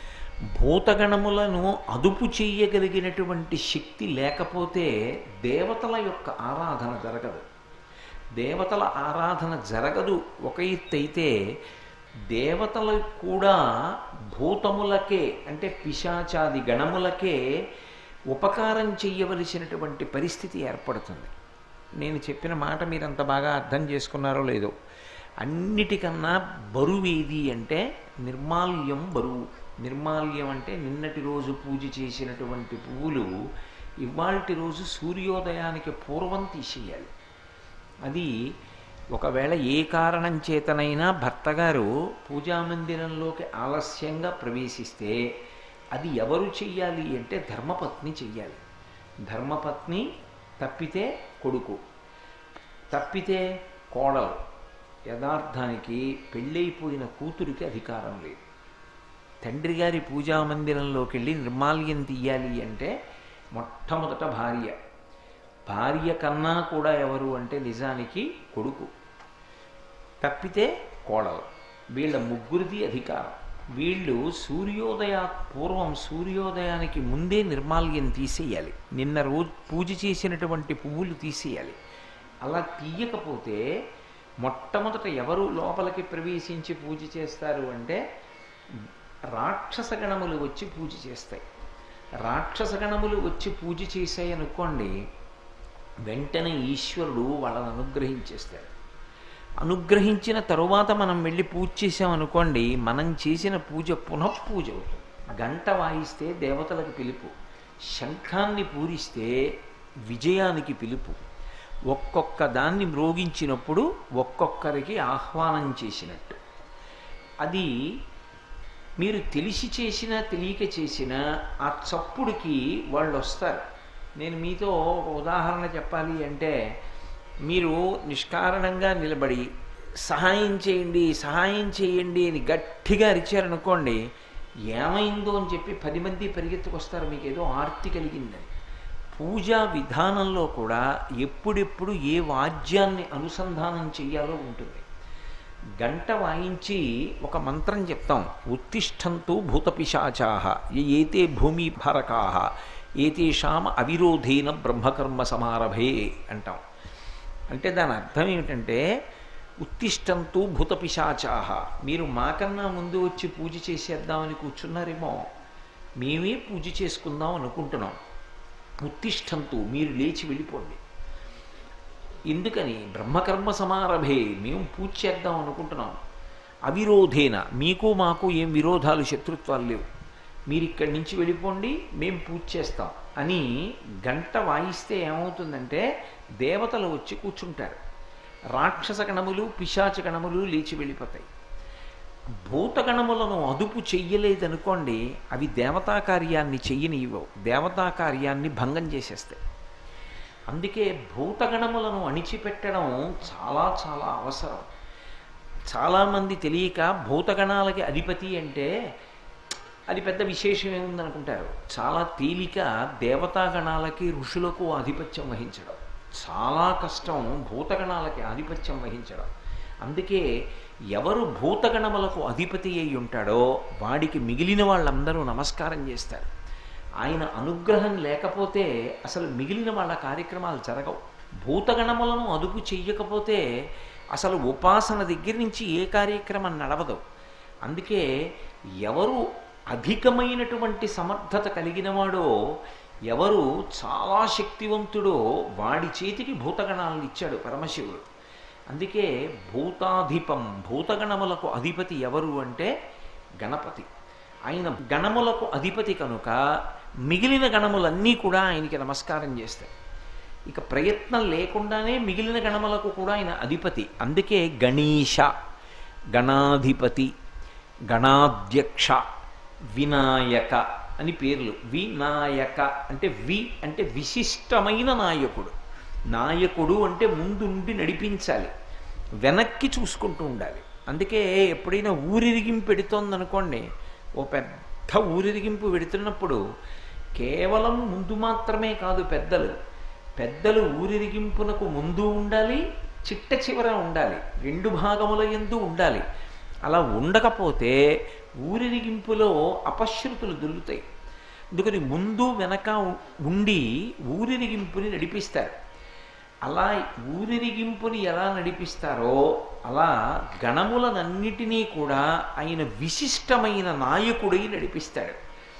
భూతగణములను అదుపు చెయ్యగలిగినటువంటి శక్తి లేకపోతే దేవతల యొక్క ఆరాధన జరగదు. దేవతల ఆరాధన జరగదు ఒక ఎత్తైతే, దేవతలు కూడా భూతములకే అంటే పిశాచాది గణములకే ఉపకారం చెయ్యవలసినటువంటి పరిస్థితి ఏర్పడుతుంది. నేను చెప్పిన మాట మీరు అంత బాగా అర్థం చేసుకున్నారో లేదో. అన్నిటికన్నా బరువేది అంటే నిర్మాల్యం బరువు. నిర్మాల్యం అంటే నిన్నటి రోజు పూజ చేసినటువంటి పువ్వులు ఇవాల్టి రోజు సూర్యోదయానికి పూర్వం తీసేయాలి. అది ఒకవేళ ఏ కారణం చేతనైనా భర్తగారు పూజామందిరంలోకి ఆలస్యంగా ప్రవేశిస్తే అది ఎవరు చెయ్యాలి అంటే ధర్మపత్ని చెయ్యాలి. ధర్మపత్ని తప్పితే కొడుకు, తప్పితే కోడలు. యథార్థానికి పెళ్ళైపోయిన కూతురికి అధికారం లేదు. తండ్రి గారి పూజామందిరంలోకి వెళ్ళి నిర్మాల్యం తీయాలి అంటే మొట్టమొదట భార్య. భార్య కన్నా కూడా ఎవరు అంటే నిజానికి కొడుకు, తప్పితే కోడలు. వీళ్ళ ముగ్గురిది అధికారం. వీళ్ళు పూర్వం సూర్యోదయానికి ముందే నిర్మాల్యం తీసేయాలి. నిన్న రోజు పూజ చేసినటువంటి పువ్వులు తీసేయాలి. అలా తీయకపోతే మొట్టమొదట ఎవరు లోపలికి ప్రవేశించి పూజ చేస్తారు అంటే రాక్షస గణములు వచ్చి పూజ చేస్తాయి. రాక్షస గణములు వచ్చి పూజ చేశాయి అనుకోండి, వెంటనే ఈశ్వరుడు వాళ్ళని అనుగ్రహించేస్తాడు. అనుగ్రహించిన తరువాత మనం వెళ్ళి పూజ చేసామనుకోండి, మనం చేసిన పూజ పునఃపూజ అవుతుంది. గంట వాయిస్తే దేవతలకు పిలుపు, శంఖాన్ని పూరిస్తే విజయానికి పిలుపు. ఒక్కొక్క దాన్ని మ్రోగించినప్పుడు ఒక్కొక్కరికి ఆహ్వానం చేసినట్టు. అది మీరు తెలిసి చేసినా తెలియక చేసినా ఆ చప్పుడుకి వాళ్ళు వస్తారు. నేను మీతో ఒక ఉదాహరణ చెప్పాలి అంటే, మీరు నిష్కారణంగా నిలబడి సహాయం చేయండి సహాయం చేయండి అని గట్టిగా అరిచారనుకోండి, ఏమైందో అని చెప్పి 10 మంది పరిగెత్తుకొస్తారు మీకు ఏదో ఆర్తి కలిగిందని. పూజా విధానంలో కూడా ఎప్పుడెప్పుడు ఏ వాద్యాన్ని అనుసంధానం చెయ్యాలో ఉంటుంది. గంట వాయించి ఒక మంత్రం చెప్తాం, ఉత్తిష్టంతు భూతపిశాచాః ఏతే భూమిభారకాః ఏతేషాం అవిరోధేన బ్రహ్మకర్మ సమారభే అంటాం. అంటే దాని అర్థం ఏమిటంటే, ఉత్తిష్టంతు భూతపిశాచాః, మీరు మాకన్నా ముందు వచ్చి పూజ చేసేద్దామని కూర్చున్నారేమో, మేమే పూజ చేసుకుందాం అనుకుంటున్నాం. ఉత్తిష్టంతు, మీరు లేచి వెళ్ళిపోండి. ఎందుకని? బ్రహ్మకర్మ సమారభే, మేము పూజ చేద్దాం అనుకుంటున్నాం. అవిరోధేన, మీకు మాకు ఏం విరోధాలు శత్రుత్వాలు లేవు, మీరు ఇక్కడి నుంచి వెళ్ళిపోండి, మేము పూజ చేస్తాం అని గంట వాయిస్తే ఏమవుతుందంటే దేవతలు వచ్చి కూర్చుంటారు. రాక్షస గణములు పిశాచ గణములు లేచి వెళ్ళిపోతాయి. భూతగణములను అదుపు చెయ్యలేదనుకోండి, అవి దేవతా కార్యాన్ని చెయ్యనివ్వవు, దేవతా కార్యాన్ని భంగం చేసేస్తాయి. అందుకే భూతగణములను అణిచిపెట్టడం చాలా చాలా అవసరం. చాలామంది తెలియక భూతగణాలకి అధిపతి అంటే అది పెద్ద విశేషం ఏముందనుకుంటారు. చాలా తేలిక దేవతాగణాలకి ఋషులకు ఆధిపత్యం వహించడం. చాలా కష్టం భూతగణాలకి ఆధిపత్యం వహించడం. అందుకే ఎవరు భూతగణములకు అధిపతి అయి ఉంటాడో వాడికి మిగిలిన వాళ్ళందరూ నమస్కారం చేస్తారు. ఆయన అనుగ్రహం లేకపోతే అసలు మిగిలిన వాళ్ళ కార్యక్రమాలు జరగవు. భూతగణములను అదుపు చెయ్యకపోతే అసలు ఉపాసన దగ్గర నుంచి ఏ కార్యక్రమం నడవదు. అందుకే ఎవరు అధికమైనటువంటి సమర్థత కలిగినవాడో, ఎవరు చాలా శక్తివంతుడో వాడి చేతికి భూతగణాలను ఇచ్చాడు పరమశివుడు. అందుకే భూతాధిపం, భూతగణములకు అధిపతి ఎవరు అంటే గణపతి. ఆయన గణములకు అధిపతి కనుక మిగిలిన గణములన్నీ కూడా ఆయనకి నమస్కారం చేస్తాయి. ఇక ప్రయత్నం లేకుండానే మిగిలిన గణములకు కూడా ఆయన అధిపతి. అందుకే గణేశ, గణాధిపతి, గణాధ్యక్ష, వినాయక అని పేర్లు. వినాయక అంటే అంటే విశిష్టమైన నాయకుడు. నాయకుడు అంటే ముందుండి నడిపించాలి, వెనక్కి చూసుకుంటూ ఉండాలి. అందుకే ఎప్పుడైనా ఊరిరిగింపు పెడుతోందనుకోండి, ఓ పెద్ద ఊరిరిగింపు పెడుతున్నప్పుడు కేవలం ముందు మాత్రమే కాదు, పెద్దలు ఊరిరిగింపునకు ముందు ఉండాలి, చిట్ట చివర ఉండాలి, 2 భాగముల యందు ఉండాలి. అలా ఉండకపోతే ఊరిరిగింపులో అపశృతులు దొల్లుతాయి. అందుకని ముందు వెనక ఉండి ఊరిరిగింపుని నడిపిస్తారు. అలా ఊరిరిగింపుని ఎలా నడిపిస్తారో అలా గణములనన్నిటినీ కూడా ఆయన విశిష్టమైన నాయకుడై నడిపిస్తాడు.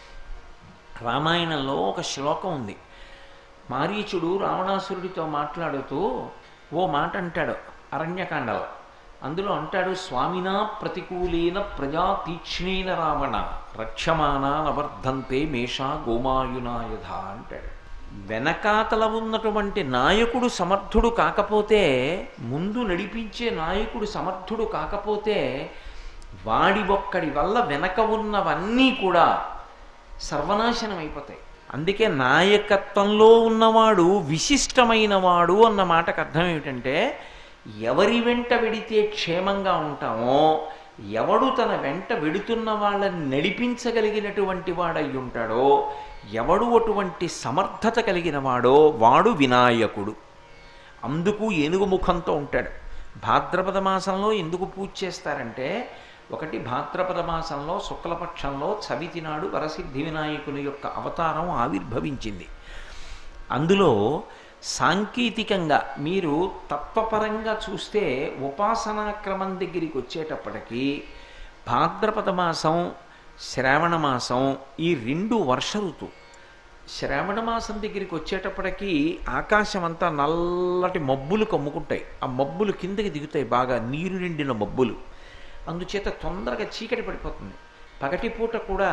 రామాయణంలో ఒక శ్లోకం ఉంది. మారీచుడు రావణాసురుడితో మాట్లాడుతూ ఓ మాట అంటాడు అరణ్యకాండలో. అందులో అంటాడు, స్వామినా ప్రతికూలేన ప్రజా తీక్ష్ణేన రావణ రక్షమానా నవర్ధంతే మేషా గోమాయునాయధ అంటాడు. వెనకాతల ఉన్నటువంటి నాయకుడు సమర్థుడు కాకపోతే, ముందు నడిపించే నాయకుడు సమర్థుడు కాకపోతే వాడి ఒక్కడి వల్ల వెనక ఉన్నవన్నీ కూడా సర్వనాశనం అయిపోతాయి. అందుకే నాయకత్వంలో ఉన్నవాడు విశిష్టమైన వాడు అన్న మాటకు అర్థం ఏమిటంటే, ఎవరి వెంట వెడితే క్షేమంగా ఉంటామో, ఎవడు తన వెంట వెడుతున్న వాళ్ళని నడిపించగలిగినటువంటి వాడై ఉంటాడో, ఎవడు అటువంటి సమర్థత కలిగిన వాడో వాడు వినాయకుడు. అందుకు ఏనుగు ముఖంతో ఉంటాడు. భాద్రపద మాసంలో ఎందుకు పూజ చేస్తారంటే, ఒకటి భాద్రపద మాసంలో శుక్లపక్షంలో చవితి నాడు వరసిద్ధి వినాయకుని యొక్క అవతారం ఆవిర్భవించింది. అందులో సాంకేతికంగా మీరు తత్వపరంగా చూస్తే ఉపాసనా క్రమం దగ్గరికి వచ్చేటప్పటికీ భాద్రపద మాసం, శ్రావణ మాసం ఈ 2 వర్ష ఋతువు. శ్రావణ మాసం దగ్గరికి వచ్చేటప్పటికీ ఆకాశం అంతా నల్లటి మబ్బులు కమ్ముకుంటాయి. ఆ మబ్బులు కిందకి దిగుతాయి, బాగా నీరు నిండిన మబ్బులు. అందుచేత తొందరగా చీకటి పడిపోతుంది. పగటిపూట కూడా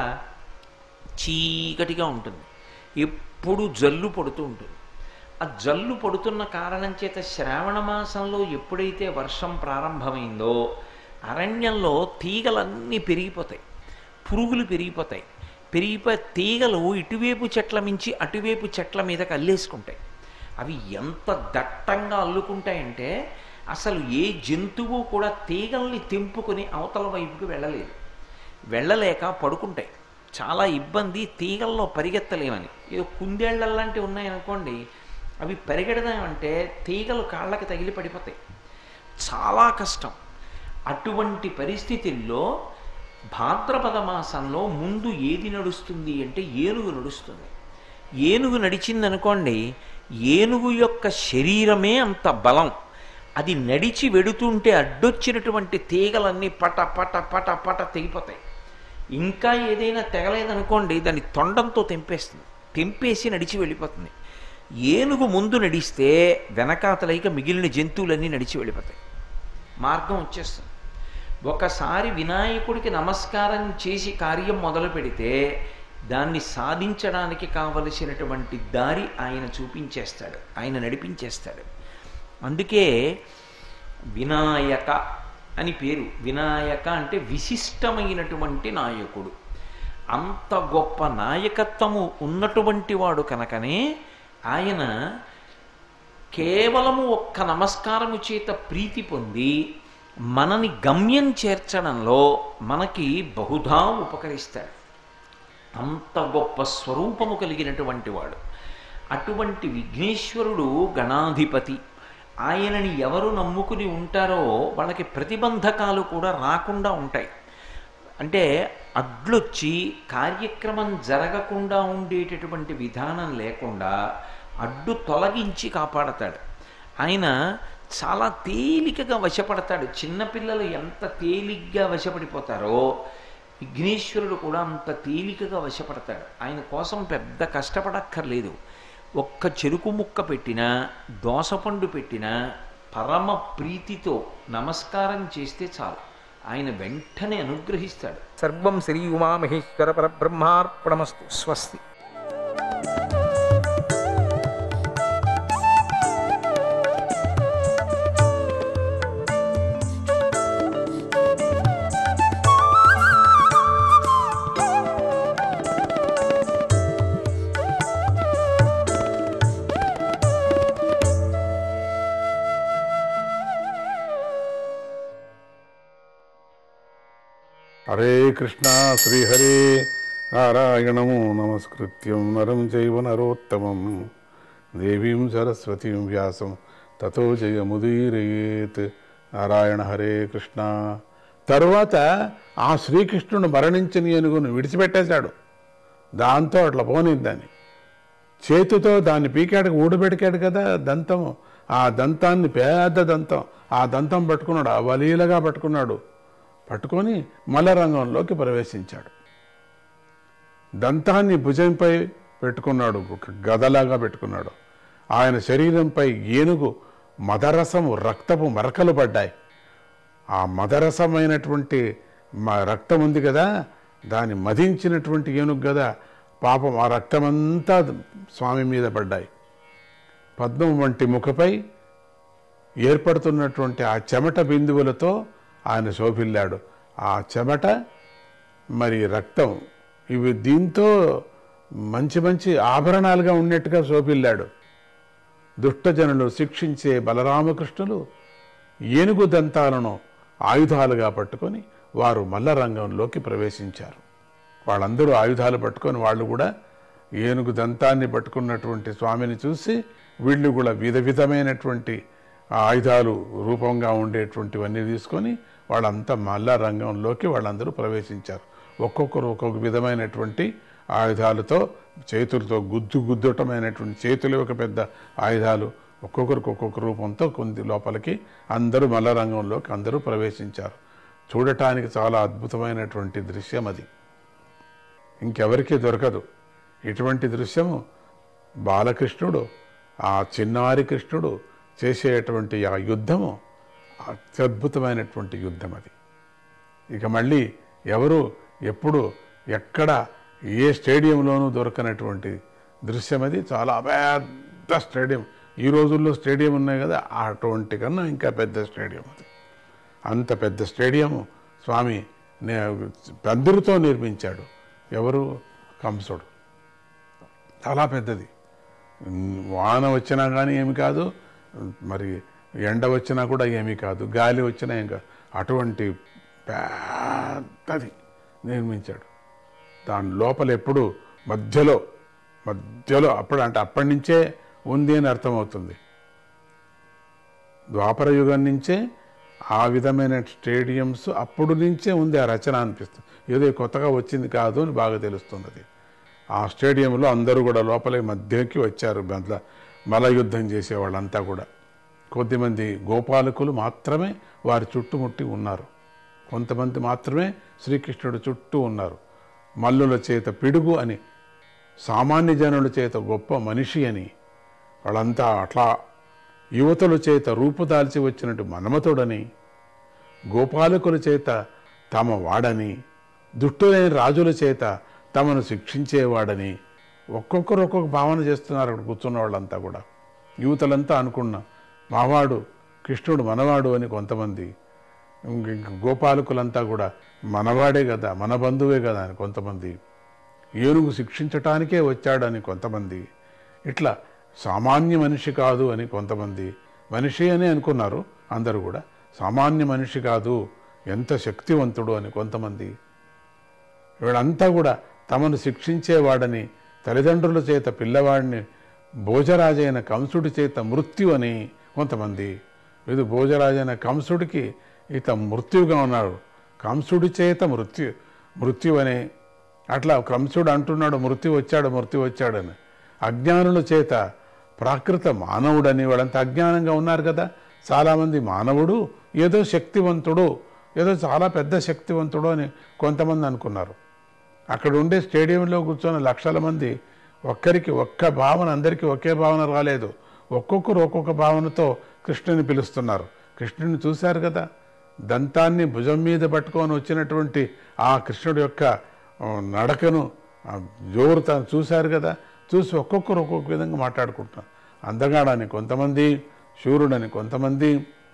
చీకటిగా ఉంటుంది, ఎప్పుడు జల్లు పడుతూ ఉంటుంది. ఆ జల్లు పడుతున్న కారణం చేత శ్రావణ మాసంలో ఎప్పుడైతే వర్షం ప్రారంభమైందో అరణ్యంలో తీగలన్నీ పెరిగిపోతాయి, పురుగులు పెరిగిపోతాయి. పెరిగిపోయి తీగలు ఇటువైపు చెట్ల మించి అటువైపు చెట్ల మీదకి అల్లేసుకుంటాయి. అవి ఎంత దట్టంగా అల్లుకుంటాయంటే అసలు ఏ జంతువు కూడా తీగల్ని తెంపుకొని అవతల వైపుకి వెళ్ళలేక పడుకుంటాయి. చాలా ఇబ్బంది, తీగల్లో పరిగెత్తలేమని. ఏదో కుందేళ్లలాంటివి ఉన్నాయనుకోండి, అవి పరిగెడదామంటే తీగలు కాళ్ళకి తగిలి పడిపోతాయి, చాలా కష్టం. అటువంటి పరిస్థితుల్లో భాద్రపద మాసంలో ముందు ఏది నడుస్తుంది అంటే ఏనుగు నడుస్తుంది. ఏనుగు నడిచిందనుకోండి, ఏనుగు యొక్క శరీరమే అంత బలం. అది నడిచి వెడుతుంటే అడ్డొచ్చినటువంటి తీగలన్నీ పట పట పట పట తెగిపోతాయి. ఇంకా ఏదైనా తెగలేదనుకోండి, దాన్ని తొండంతో తెంపేసి నడిచి వెళ్ళిపోతుంది. ఏనుగు ముందు నడిస్తే వెనకాతలైక మిగిలిన జంతువులన్నీ నడిచి వెళ్ళిపోతాయి, మార్గం వచ్చేస్తుంది. ఒకసారి వినాయకుడికి నమస్కారం చేసి కార్యం మొదలు పెడితే దాన్ని సాధించడానికి కావలసినటువంటి దారి ఆయన చూపించేస్తాడు, ఆయన నడిపించేస్తాడు. అందుకే వినాయక అని పేరు. వినాయక అంటే విశిష్టమైనటువంటి నాయకుడు. అంత గొప్ప నాయకత్వము ఉన్నటువంటి వాడు కనుకనే ఆయన కేవలము ఒక్క నమస్కారము చేత ప్రీతి పొంది మనని గమ్యం చేర్చడంలో మనకి బహుధా ఉపకరిస్తాడు. అంత గొప్ప స్వరూపము కలిగినటువంటి వాడు. అటువంటి విఘ్నేశ్వరుడు గణాధిపతి. ఆయనని ఎవరు నమ్ముకుని ఉంటారో వాళ్ళకి ప్రతిబంధకాలు కూడా రాకుండా ఉంటాయి. అంటే అడ్లొచ్చి కార్యక్రమం జరగకుండా ఉండేటటువంటి విధానం లేకుండా అడ్డు తొలగించి కాపాడతాడు. ఆయన చాలా తేలికగా వశపడతాడు. చిన్నపిల్లలు ఎంత తేలిగ్గా వశపడిపోతారో విఘ్నేశ్వరుడు కూడా అంత తేలికగా వశపడతాడు. ఆయన కోసం పెద్ద కష్టపడక్కర్లేదు. ఒక్క చెరుకు ముక్క పెట్టినా, దోసపండు పెట్టినా పరమ ప్రీతితో నమస్కారం చేస్తే చాలు, ఆయన వెంటనే అనుగ్రహిస్తాడు. సర్వం శ్రీ ఉమామహేశ్వర పరబ్రహ్మార్పణమస్తు. స్వస్తి. హరే కృష్ణ శ్రీహరే నారాయణము నమస్కృత్యం నరం చైవ నరోత్తమం దేవీం సరస్వతీం వ్యాసం తతో జయముదీరయేత్. నారాయణ హరే కృష్ణ. తర్వాత ఆ శ్రీకృష్ణుడు మరణించిన ఏనుగును విడిచిపెట్టేశాడు. దాంతో అట్లా పోనిద్దాన్ని చేతితో దాన్ని పీకాడికి ఊడబెడికాడు కదా దంతము. ఆ దంతాన్ని, పెద్ద దంతం, ఆ దంతం పట్టుకున్నాడు, అవలీలగా పట్టుకున్నాడు. పట్టుకొని మల్లరంగంలోకి ప్రవేశించాడు. దంతాన్ని భుజంపై పెట్టుకున్నాడు, ఒక గదలాగా పెట్టుకున్నాడు. ఆయన శరీరంపై ఏనుగు మదరసము, రక్తపు మరకలు పడ్డాయి. ఆ మదరసమైనటువంటి రక్తం ఉంది కదా, దాన్ని మదించినటువంటి ఏనుగు కదా, పాపం ఆ రక్తమంతా స్వామి మీద పడ్డాయి. పద్మం వంటి ముఖపై ఏర్పడుతున్నటువంటి ఆ చెమట బిందువులతో ఆయన శోభిల్లాడు. ఆ చెమట మరి రక్తం ఇవి దీంతో మంచి మంచి ఆభరణాలుగా ఉన్నట్టుగా శోభిల్లాడు. దుష్టజనులు శిక్షించే బలరామకృష్ణులు ఏనుగు దంతాలను ఆయుధాలుగా పట్టుకొని వారు మల్లరంగంలోకి ప్రవేశించారు. వాళ్ళందరూ ఆయుధాలు పట్టుకొని వాళ్ళు కూడా ఏనుగు దంతాన్ని పట్టుకున్నటువంటి స్వామిని చూసి వీళ్ళు కూడా విధమైనటువంటి ఆయుధాలు రూపంగా ఉండేటువంటివన్నీ తీసుకొని వాళ్ళంతా మల్ల రంగంలోకి వాళ్ళందరూ ప్రవేశించారు. ఒక్కొక్కరు ఒక్కొక్క విధమైనటువంటి ఆయుధాలతో, చేతులతో గుద్దుటమైనటువంటి చేతులు ఒక పెద్ద ఆయుధాలు, ఒక్కొక్కరికి ఒక్కొక్క రూపంతో కొంది లోపలికి అందరూ మల్ల రంగంలోకి అందరూ ప్రవేశించారు. చూడటానికి చాలా అద్భుతమైనటువంటి దృశ్యం అది, ఇంకెవరికీ దొరకదు. ఇటువంటి దృశ్యము బాలకృష్ణుడు, ఆ చిన్నారి కృష్ణుడు చేసేటువంటి ఆ యుద్ధము అత్యద్భుతమైనటువంటి యుద్ధం అది. ఇక మళ్ళీ ఎవరు ఎప్పుడు ఎక్కడ ఏ స్టేడియంలోనూ దొరకనటువంటి దృశ్యం అది. చాలా పెద్ద స్టేడియం, ఈ రోజుల్లో స్టేడియం ఉన్నాయి కదా, అటువంటి కన్నా ఇంకా పెద్ద స్టేడియం అది. అంత పెద్ద స్టేడియము స్వామి పందిరితో నిర్మించాడు. ఎవరు? కంసుడు. చాలా పెద్దది. వాన వచ్చినా కానీ ఏమి కాదు, మరి ఎండ వచ్చినా కూడా ఏమీ కాదు, గాలి వచ్చినా ఏం కాదు, అటువంటి పెద్దది నిర్మించాడు. దాని లోపల ఎప్పుడు మధ్యలో అప్పటి నుంచే ఉంది అని అర్థమవుతుంది. ద్వాపర యుగం నుంచే ఆ విధమైన స్టేడియంస్ అప్పుడు నుంచే ఉంది ఆ రచన అనిపిస్తుంది. ఏదో కొత్తగా వచ్చింది కాదు అని బాగా తెలుస్తున్నది. ఆ స్టేడియంలో అందరూ కూడా లోపల మధ్యకి వచ్చారు. దాంట్లో మల యుద్ధం చేసేవాళ్ళంతా కూడా కొద్దిమంది గోపాలకులు మాత్రమే వారి చుట్టుముట్టి ఉన్నారు. కొంతమంది మాత్రమే శ్రీకృష్ణుడు చుట్టూ ఉన్నారు. మల్లుల చేత పిడుగు అని, సామాన్య జనుల చేత గొప్ప మనిషి అని, వాళ్ళంతా అట్లా యువతుల చేత రూపుదాల్చి వచ్చినట్టు మన్మథుడని, గోపాలకుల చేత తమ వాడని, దుష్టులైన రాజుల చేత తమను శిక్షించేవాడని ఒక్కొక్కరు ఒక్కొక్క భావన చేస్తున్నారు. అక్కడ కూర్చున్న వాళ్ళంతా కూడా యువతలంతా అనుకున్నా మావాడు కృష్ణుడు మనవాడు అని కొంతమంది, గోపాలకులంతా కూడా మనవాడే కదా, మన బంధువే కదా అని కొంతమంది, ఏనుగు శిక్షించటానికే వచ్చాడని కొంతమంది, ఇట్లా సామాన్య మనిషి కాదు అని కొంతమంది, మనిషి అని అనుకున్నారు అందరూ కూడా, సామాన్య మనిషి కాదు ఎంత శక్తివంతుడు అని కొంతమంది, వీళ్ళంతా కూడా తమను శిక్షించేవాడని, తల్లిదండ్రుల చేత పిల్లవాడిని భోజరాజైన కంసుడి చేత మృత్యు అని కొంతమంది, ఇది భోజరాజైన కంసుడికి ఇత మృత్యువుగా ఉన్నాడు, కంసుడి చేత మృత్యు అని, అట్లా కంసుడు అంటున్నాడు మృత్యు వచ్చాడని. అజ్ఞానుల చేత ప్రాకృత మానవుడని, వాళ్ళంతా అజ్ఞానంగా ఉన్నారు కదా. చాలామంది మానవుడు ఏదో శక్తివంతుడు, ఏదో చాలా పెద్ద శక్తివంతుడు అని కొంతమంది అనుకున్నారు. అక్కడ ఉండే స్టేడియంలో కూర్చొని లక్షల మంది ఒక్కరికి ఒక్క భావన, అందరికీ ఒకే భావన రాలేదు. ఒక్కొక్కరు ఒక్కొక్క భావనతో కృష్ణుని పిలుస్తున్నారు. కృష్ణుని చూశారు కదా, దంతాన్ని భుజం మీద పట్టుకొని వచ్చినటువంటి ఆ కృష్ణుడి యొక్క నడకను, జోరుతాను చూశారు కదా. చూసి ఒక్కొక్కరు ఒక్కొక్క విధంగా మాట్లాడుకుంటున్నారు. అందగాడని కొంతమంది, శూరుడని కొంతమంది,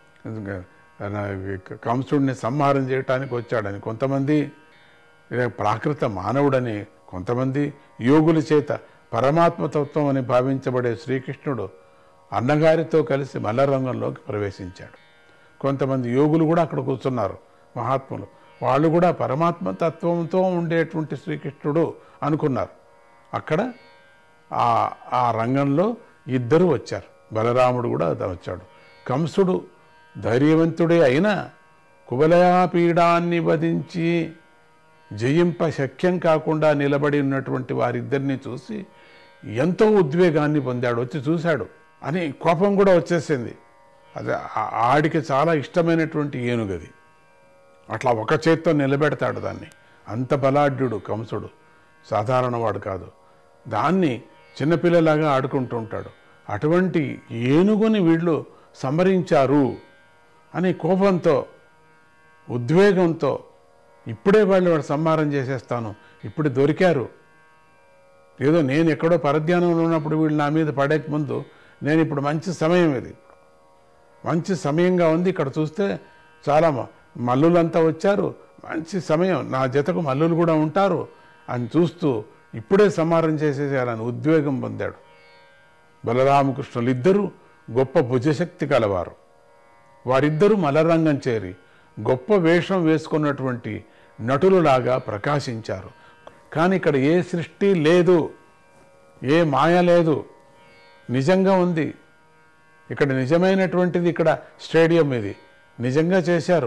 కంసుడిని సంహారం చేయటానికి వచ్చాడని కొంతమంది, ప్రాకృత మానవుడని కొంతమంది, యోగుల చేత పరమాత్మతత్వం అని భావించబడే శ్రీకృష్ణుడు అన్నగారితో కలిసి మల్లరంగంలోకి ప్రవేశించాడు. కొంతమంది యోగులు కూడా అక్కడ కూర్చున్నారు, మహాత్ములు, వాళ్ళు కూడా పరమాత్మతత్వంతో ఉండేటువంటి శ్రీకృష్ణుడు అనుకున్నారు. అక్కడ ఆ రంగంలో ఇద్దరు వచ్చారు, బలరాముడు కూడా వచ్చాడు. కంసుడు ధైర్యవంతుడే అయినా కువలయాపీడాన్ని వధించి జయింప శక్యం కాకుండా నిలబడి ఉన్నటువంటి వారిద్దరిని చూసి ఎంతో ఉద్వేగాన్ని పొందాడు. వచ్చి చూశాడు అని కోపం కూడా వచ్చేసింది. అదే ఆడికి చాలా ఇష్టమైనటువంటి ఏనుగది, అట్లా ఒక చేత్తో నిలబెడతాడు దాన్ని. అంత బలాఢ్యుడు కంసుడు, సాధారణవాడు కాదు. దాన్ని చిన్నపిల్లలాగా ఆడుకుంటూ ఉంటాడు. అటువంటి ఏనుగుని వీళ్ళు సంహరించారు అని కోపంతో, ఉద్వేగంతో, ఇప్పుడే వాళ్ళు సంహారం చేసేస్తాను, ఇప్పుడు దొరికారు, ఏదో నేను ఎక్కడో పరధ్యానంలో ఉన్నప్పుడు వీళ్ళు నా మీద పడేక ముందు నేను ఇప్పుడు మంచి సమయం, ఇది మంచి సమయంగా ఉంది, ఇక్కడ చూస్తే చాలా మల్లులంతా వచ్చారు, మంచి సమయం, నా జతకు మల్లులు కూడా ఉంటారు అని చూస్తూ ఇప్పుడే సంహారం చేసేసారని ఉద్వేగం పొందాడు. బలరామకృష్ణులు ఇద్దరూ గొప్ప భుజశక్తి కలవారు. వారిద్దరూ మలరంగం చేరి గొప్ప వేషం వేసుకున్నటువంటి నటులులాగా ప్రకాశించారు. కానీ ఇక్కడ ఏ సృష్టి లేదు, ఏ మాయ లేదు, నిజంగా ఉంది. ఇక్కడ నిజమైనటువంటిది, ఇక్కడ స్టేడియం ఇది నిజంగా చేశారు.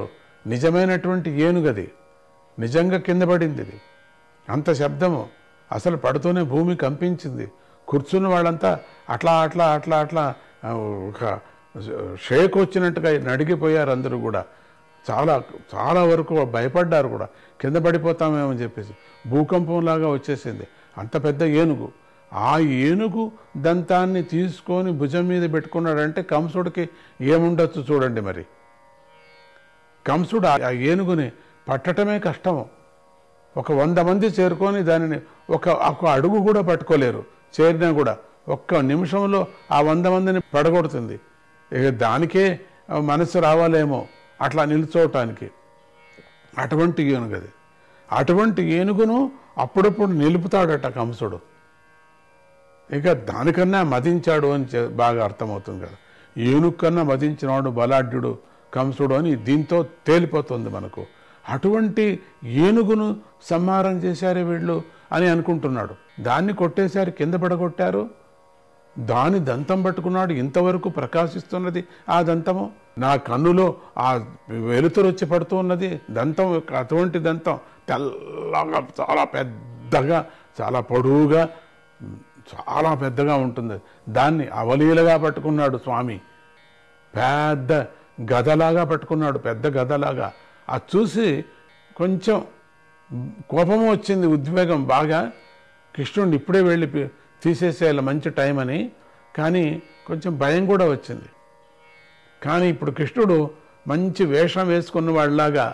నిజమైనటువంటి ఏనుగది, నిజంగా కింద పడింది ఇది. అంత శబ్దము, అసలు పడుతూనే భూమి కంపించింది. కూర్చున్న వాళ్ళంతా అట్లా అట్లా అట్లా అట్లా ఒక షేక్ వచ్చినట్టుగా నడిగిపోయారు అందరూ కూడా. చాలా చాలా వరకు భయపడ్డారు కూడా, కింద పడిపోతామేమని చెప్పేసి. భూకంపంలాగా వచ్చేసింది. అంత పెద్ద ఏనుగు. ఆ ఏనుగు దంతాన్ని తీసుకొని భుజం మీద పెట్టుకున్నాడంటే కంసుడికి ఏముండొచ్చు చూడండి. మరి కంసుడు ఆ ఏనుగుని పట్టటమే కష్టము. ఒక 100 మంది చేరుకొని దానిని ఒక అడుగు కూడా పట్టుకోలేరు. చేరినా కూడా ఒక్క నిమిషంలో ఆ 100 మందిని పడగొడుతుంది. ఇక దానికే మనసు రావాలేమో అట్లా నిల్చోవటానికి. అటువంటి ఏనుగది. అటువంటి ఏనుగును అప్పుడప్పుడు నిలుపుతాడట కంసుడు. ఇక దానికన్నా మదించాడు అని బాగా అర్థమవుతుంది కదా. ఏనుగు కన్నా మదించినవాడు బలాఢ్యుడు కంసుడు అని దీంతో తేలిపోతుంది మనకు. అటువంటి ఏనుగును సంహారం చేశారే వీళ్ళు అని అనుకుంటున్నాడు. దాన్ని కొట్టేశారు, కింద పడగొట్టారు. దాని దంతం పట్టుకున్నాడు. ఇంతవరకు ప్రకాశిస్తున్నది ఆ దంతము. నా కన్నులో ఆ వెలుతురు వచ్చి పడుతూ ఉన్నది దంతం. అటువంటి దంతం తెల్లగా, చాలా పెద్దగా, చాలా పొడవుగా, చాలా పెద్దగా ఉంటుంది. దాన్ని అవలీలగా పట్టుకున్నాడు స్వామి. పెద్ద గదలాగా పట్టుకున్నాడు, పెద్ద గదలాగా. అది చూసి కొంచెం కోపము వచ్చింది, ఉద్వేగం బాగా. కృష్ణుడిని ఇప్పుడే వెళ్ళి తీసేసేయాలి, మంచి టైం అని. కానీ కొంచెం భయం కూడా వచ్చింది. కానీ ఇప్పుడు కృష్ణుడు మంచి వేషం వేసుకున్న వాళ్ళలాగా,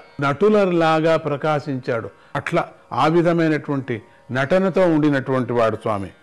నటులలాగా ప్రకాశించాడు. అట్లా ఆ విధమైనటువంటి నటనతో ఉండినటువంటి వాడు స్వామి.